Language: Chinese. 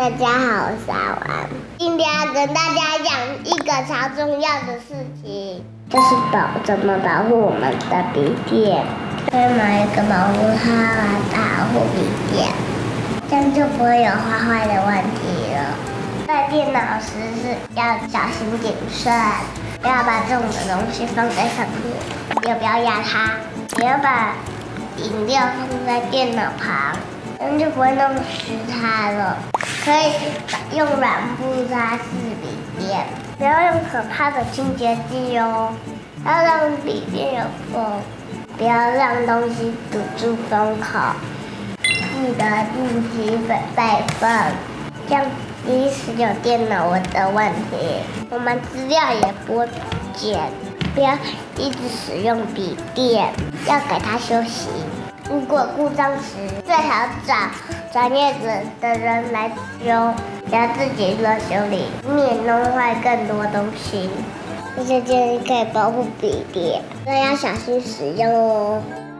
大家好，我是阿玩。今天要跟大家讲一个超重要的事情，就是怎么保护我们的笔电。可以买一个保护套来保护笔电，这样就不会有坏的问题了。带电脑时是要小心谨慎，不要把重的东西放在上面，也不要压它，也要把饮料放在电脑旁，这样就不会弄湿它了。可以用软布擦拭笔电，不要用可怕的清洁剂哦，要让笔电有缝，不要让东西堵住封口。记得定期备份，这样即使有电脑的问题，我们资料也不会不见。不要一直使用笔电，要给它休息。如果故障时，最好找专业的人来修，不要自己乱修理，免弄坏更多东西。这些建议可以保护笔电，但要小心使用哦。